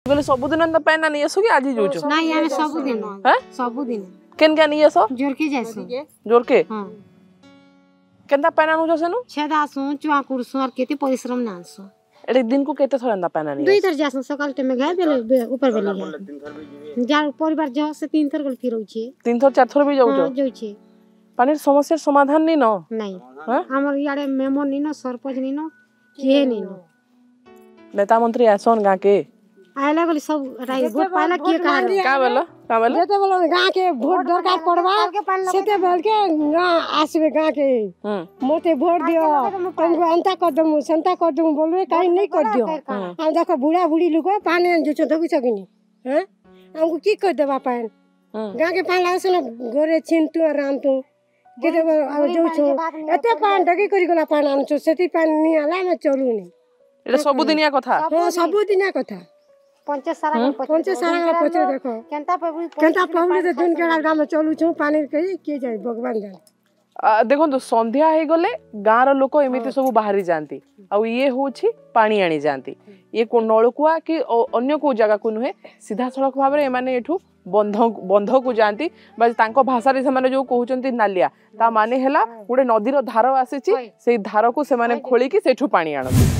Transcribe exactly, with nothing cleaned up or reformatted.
बोले सबुदिन एंता पैना नहीं आसो कि आज ही जोचो नहीं हमें सबुदिन हैं सबुदिन केन क्या नहीं आसो जोर के जासु जोर के हां केनता पैना नु जसेनु छेदासु चुआ कुरसु और केते परिश्रम नासु एटे दिन को केते थोड़ा एंता पैना नहीं दुई थर जासु सकाल टाइम में गए बेले ऊपर बेले गए जार परिवार जो से तीन थर गल फिरौ छी तीन थर चार थर भी जाउछो हां जाउ छी पानी समस्या समाधान नहीं न नहीं हमर याडे मेमो नहीं न सरपंच नहीं न के नहीं न नेता मंत्री आसन गां के आइला गली सब राई वोट पाला के कहा का बोलो का बोलो जेते बोलो गां के वोट दरकार पड़वा सेते बोल के गां आसबे गां के मोते वोट दियो तुमको अंता कर दमु संता कर दमु बोलवे काई नहीं कर दियो हम देखो बूढ़ा बूढ़ी लोग पानी जो धोबी सकिनी हैं हमको की कर देबा पान गां के पान लासे न गोरे चिंतु राम तू केते अब जो छो एते पान ढगी करी गला पान आनछो सेती पान नि आला न चलुनी एटा सब दिनिया कथा हां सब दिनिया कथा पंच सारा पंच सारा पचे देखो केनता पबली केनता पबली तो दिन केड़ा गाम चलु छु पानी कही के जाय भगवान जाने देखो तो संध्या हे गले गाँ रो लोक एमिति सब बाहरी जानती आ ये होछि पानी आनी जानती ये को नळकुआ कि अन्य को जगह को नुहे सीधा सड़क भाव रे माने एठू बंध बंध को जानती बस तांको भाषा रे से माने जो कहउचंती नालिया ता माने हला गोटे नदी रो धार आसीची से धार को से माने खोली कि सेठू पानी आनती